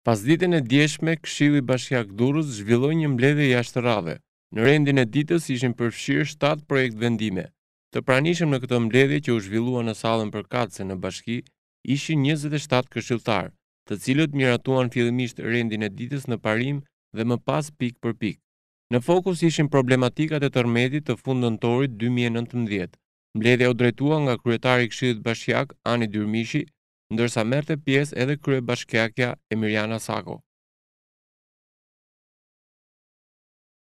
Pasditën e djeshme, Këshilli Bashkiak Durrës zhvilloi një mbledhje jashtërradhe. Në rendin e ditës ishin përfshirë 7 projekt vendime. Të pranishëm në këtë mbledhje që u zhvillua në sallën përkatëse në Bashki, ishin 27 këshilltar, të cilët miratuan fillimisht rendin e ditës në parim dhe më pas pikë për pikë. Në fokus ishin problematikat e tërmetit të fund nëntorit 2019. Mbledhja u drejtua nga kryetari i Këshillit Bashkiak Ani Dyrmishi, ndërsa merrte pjesë edhe kryebashkiakja Emiriana Sako.